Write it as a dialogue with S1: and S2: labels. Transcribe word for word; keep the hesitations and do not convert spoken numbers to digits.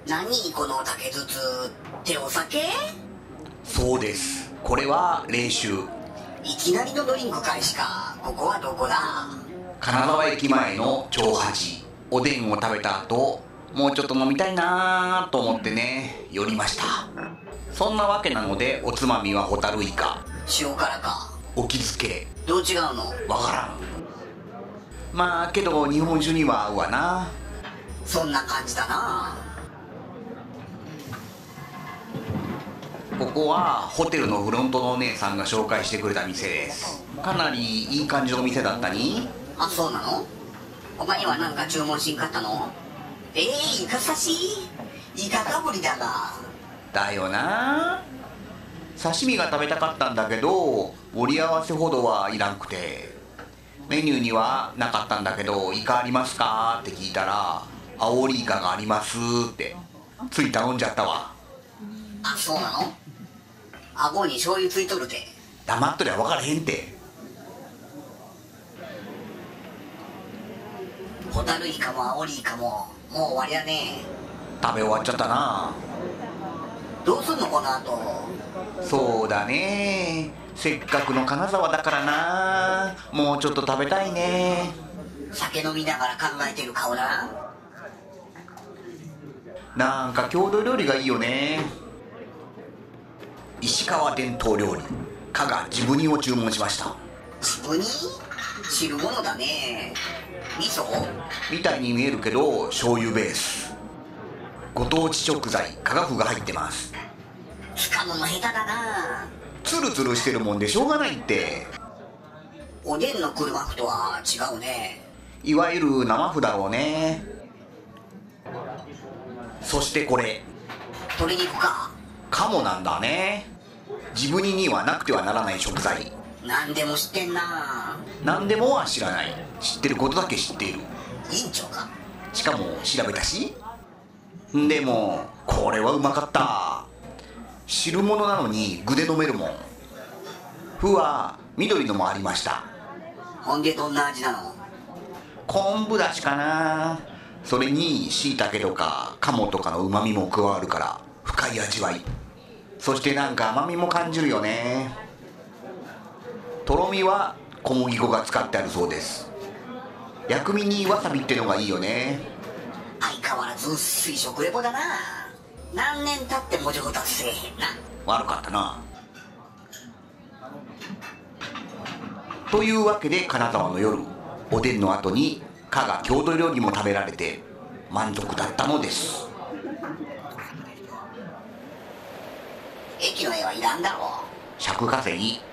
S1: 何この竹筒ってお酒？
S2: そうです。これは冷酒。
S1: いきなりのドリンク開始か。ここはどこだ？
S2: 金沢駅前の長八。おでんを食べた後、もうちょっと飲みたいなと思ってね、寄りました。そんなわけなので、おつまみはホタルイカ。
S1: 塩辛か。
S2: お気づけ。
S1: どう違うの？
S2: わからん。まあけど日本酒には合うわな。
S1: そんな感じだな。
S2: ここはホテルのフロントのお姉さんが紹介してくれた店です。かなりいい感じの店だったに。
S1: あ、そうなの？他には何か注文しんかったの？えー、イカ刺し？イカかぶりだが。
S2: だよな。刺身が食べたかったんだけど盛り合わせほどはいらんくて、メニューにはなかったんだけど、イカありますかって聞いたら、アオリイカがありますってつい頼んじゃったわ。
S1: あ、そうなの？顎に醤油ついとるて。
S2: 黙っとりゃ分からへんて。
S1: ホタルイカもアオリイカももう終わりだね。
S2: 食べ終わっちゃったな。
S1: どうすんのこの後？
S2: そうだね、せっかくの金沢だからな。もうちょっと食べたいね。
S1: 酒飲みながら考えてる顔な。
S2: なんか郷土料理がいいよね。石川伝統料理加賀治部煮を注文しました。
S1: 治部煮？汁物だね。味噌？
S2: みたいに見えるけど醤油ベース。ご当地食材加賀風が入ってます。
S1: 掴むの下手だな。
S2: ツルツルしてるもんでしょうがないって。
S1: おでんの車麩とは違うね。
S2: いわゆる生麩だろうね。そしてこれ
S1: 鶏肉か。
S2: 鴨なんだね。治部煮にはなくてはならない食材。
S1: 何でも知ってんな。
S2: 何でもは知らない。知ってることだけ知っている。
S1: 委員長か。
S2: しかも調べたし。でもこれはうまかった。汁物なのに具で飲めるもん。麩は緑のもありました。
S1: ほんでどんな味なの？
S2: 昆布だしかな。それに椎茸とか鴨とかの旨味も加わるから深い味わい。そしてなんか甘みも感じるよね。とろみは小麦粉が使ってあるそうです。薬味にわさびってのがいいよね。
S1: 相変わらず薄い食レポだな。何年経っても上達せえへんな。
S2: 悪かったな。というわけで金沢の夜、おでんの後に加賀郷土料理も食べられて満足だったのです。
S1: 駅の絵はいらんだろう。
S2: 尺稼ぎ。